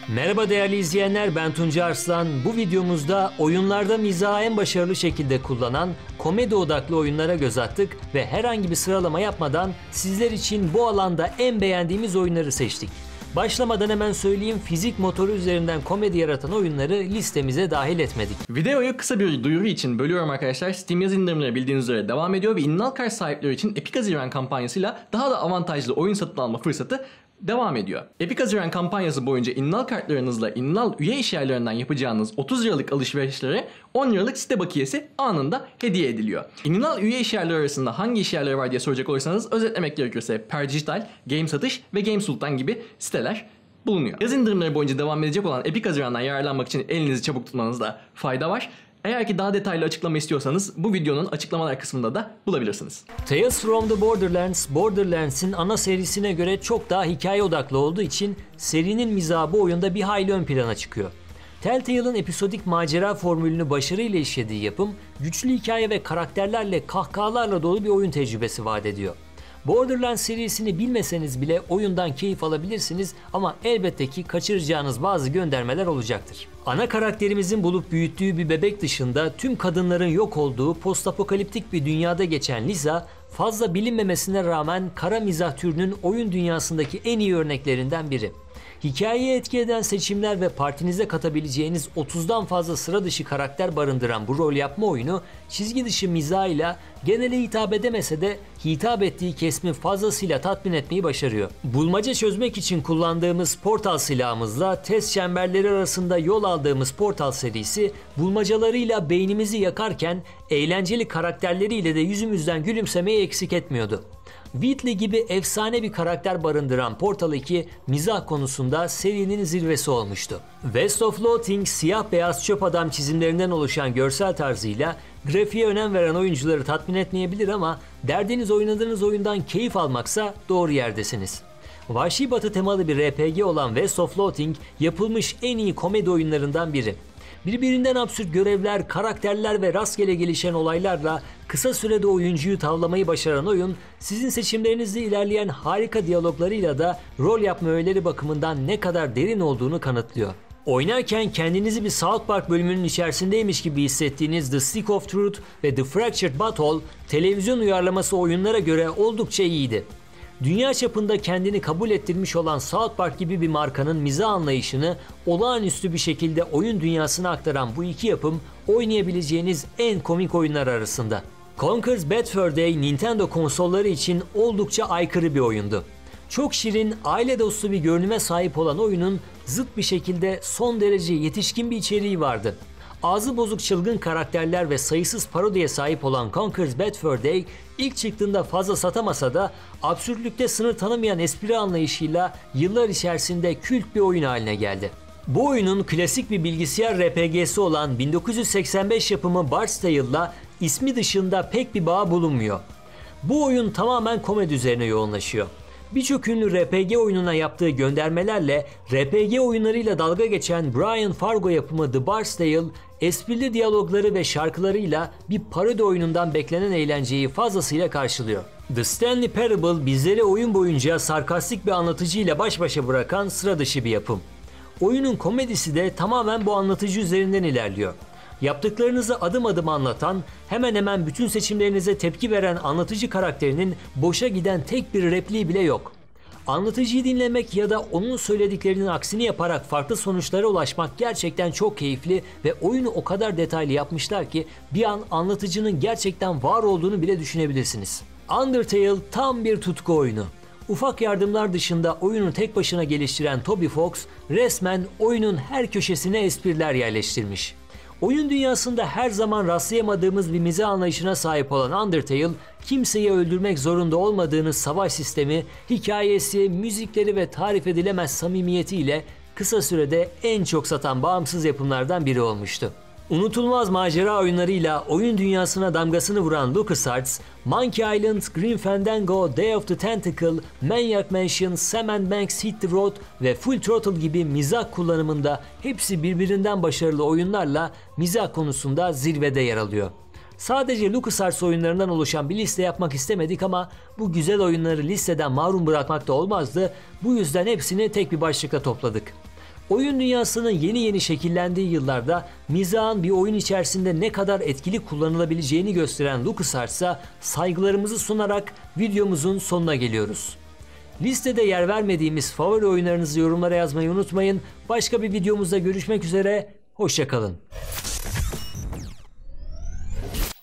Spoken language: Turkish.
Merhaba değerli izleyenler, ben Tuncay Arslan. Bu videomuzda oyunlarda mizahı en başarılı şekilde kullanan komedi odaklı oyunlara göz attık ve herhangi bir sıralama yapmadan sizler için bu alanda en beğendiğimiz oyunları seçtik. Başlamadan hemen söyleyeyim, fizik motoru üzerinden komedi yaratan oyunları listemize dahil etmedik. Videoyu kısa bir duyuru için bölüyorum arkadaşlar. Steam yaz indirimleri bildiğiniz üzere devam ediyor ve Innal kart sahipleri için Epic Haziran kampanyasıyla daha da avantajlı oyun satın alma fırsatı devam ediyor. Epic Haziran kampanyası boyunca Innal kartlarınızla Innal üye işyerlerinden yapacağınız 30 liralık alışverişlere 10 liralık site bakiyesi anında hediye ediliyor. Innal üye işyerleri arasında hangi işyerleri var diye soracak olursanız özetlemek gerekirse Per Dijital, Game Satış ve Game Sultan gibi siteler bulunuyor. Yaz indirimleri boyunca devam edecek olan Epic Haziran'dan yararlanmak için elinizi çabuk tutmanızda fayda var. Eğer ki daha detaylı açıklama istiyorsanız bu videonun açıklamalar kısmında da bulabilirsiniz. Tales from the Borderlands'in ana serisine göre çok daha hikaye odaklı olduğu için serinin mizahı bu oyunda bir hayli ön plana çıkıyor. Telltale'ın episodik macera formülünü başarıyla işlediği yapım, güçlü hikaye ve karakterlerle kahkahalarla dolu bir oyun tecrübesi vaat ediyor. Borderlands serisini bilmeseniz bile oyundan keyif alabilirsiniz ama elbette ki kaçıracağınız bazı göndermeler olacaktır. Ana karakterimizin bulup büyüttüğü bir bebek dışında tüm kadınların yok olduğu postapokaliptik bir dünyada geçen Lisa, fazla bilinmemesine rağmen kara mizah türünün oyun dünyasındaki en iyi örneklerinden biri. Hikayeye etki eden seçimler ve partinize katabileceğiniz 30'dan fazla sıra dışı karakter barındıran bu rol yapma oyunu çizgi dışı mizahıyla genele hitap edemese de hitap ettiği kesimi fazlasıyla tatmin etmeyi başarıyor. Bulmaca çözmek için kullandığımız Portal silahımızla test çemberleri arasında yol aldığımız Portal serisi bulmacalarıyla beynimizi yakarken eğlenceli karakterleriyle de yüzümüzden gülümsemeyi eksik etmiyordu. Wheatley gibi efsane bir karakter barındıran Portal 2 mizah konusunda serinin zirvesi olmuştu. West of Loathing siyah beyaz çöp adam çizimlerinden oluşan görsel tarzıyla grafiğe önem veren oyuncuları tatmin etmeyebilir ama derdiniz oynadığınız oyundan keyif almaksa doğru yerdesiniz. Vahşi Batı temalı bir RPG olan West of Loathing yapılmış en iyi komedi oyunlarından biri. Birbirinden absürt görevler, karakterler ve rastgele gelişen olaylarla kısa sürede oyuncuyu tavlamayı başaran oyun, sizin seçimlerinizle ilerleyen harika diyaloglarıyla da rol yapma öğeleri bakımından ne kadar derin olduğunu kanıtlıyor. Oynarken kendinizi bir South Park bölümünün içerisindeymiş gibi hissettiğiniz The Stick of Truth ve The Fractured Butthole, televizyon uyarlaması oyunlara göre oldukça iyiydi. Dünya çapında kendini kabul ettirmiş olan South Park gibi bir markanın mizah anlayışını olağanüstü bir şekilde oyun dünyasına aktaran bu iki yapım oynayabileceğiniz en komik oyunlar arasında. Conker's Bad Fur Day Nintendo konsolları için oldukça aykırı bir oyundu. Çok şirin, aile dostu bir görünüme sahip olan oyunun zıt bir şekilde son derece yetişkin bir içeriği vardı. Ağzı bozuk çılgın karakterler ve sayısız parodiye sahip olan Conker's Bad Fur Day ilk çıktığında fazla satamasa da absürtlükte sınır tanımayan espri anlayışıyla yıllar içerisinde kült bir oyun haline geldi. Bu oyunun klasik bir bilgisayar RPG'si olan 1985 yapımı Bard's Tale'la ismi dışında pek bir bağ bulunmuyor. Bu oyun tamamen komedi üzerine yoğunlaşıyor. Birçok ünlü RPG oyununa yaptığı göndermelerle RPG oyunlarıyla dalga geçen Brian Fargo yapımı The Bard's Tale, esprili diyalogları ve şarkılarıyla bir parodi oyunundan beklenen eğlenceyi fazlasıyla karşılıyor. The Stanley Parable bizleri oyun boyunca sarkastik bir anlatıcıyla baş başa bırakan sıra dışı bir yapım. Oyunun komedisi de tamamen bu anlatıcı üzerinden ilerliyor. Yaptıklarınızı adım adım anlatan, hemen hemen bütün seçimlerinize tepki veren anlatıcı karakterinin boşa giden tek bir repliği bile yok. Anlatıcıyı dinlemek ya da onun söylediklerinin aksini yaparak farklı sonuçlara ulaşmak gerçekten çok keyifli ve oyunu o kadar detaylı yapmışlar ki bir an anlatıcının gerçekten var olduğunu bile düşünebilirsiniz. Undertale tam bir tutku oyunu. Ufak yardımlar dışında oyunu tek başına geliştiren Toby Fox resmen oyunun her köşesine espriler yerleştirmiş. Oyun dünyasında her zaman rastlayamadığımız bir mizah anlayışına sahip olan Undertale, kimseyi öldürmek zorunda olmadığınız savaş sistemi, hikayesi, müzikleri ve tarif edilemez samimiyetiyle kısa sürede en çok satan bağımsız yapımlardan biri olmuştu. Unutulmaz macera oyunlarıyla oyun dünyasına damgasını vuran LucasArts, Monkey Island, Grim Fandango, Day of the Tentacle, Maniac Mansion, Sam & Max Hit the Road ve Full Throttle gibi mizah kullanımında hepsi birbirinden başarılı oyunlarla mizah konusunda zirvede yer alıyor. Sadece LucasArts oyunlarından oluşan bir liste yapmak istemedik ama bu güzel oyunları listeden mahrum bırakmak da olmazdı. Bu yüzden hepsini tek bir başlıkta topladık. Oyun dünyasının yeni yeni şekillendiği yıllarda mizahın bir oyun içerisinde ne kadar etkili kullanılabileceğini gösteren LucasArts'a saygılarımızı sunarak videomuzun sonuna geliyoruz. Listede yer vermediğimiz favori oyunlarınızı yorumlara yazmayı unutmayın. Başka bir videomuzda görüşmek üzere, hoşça kalın.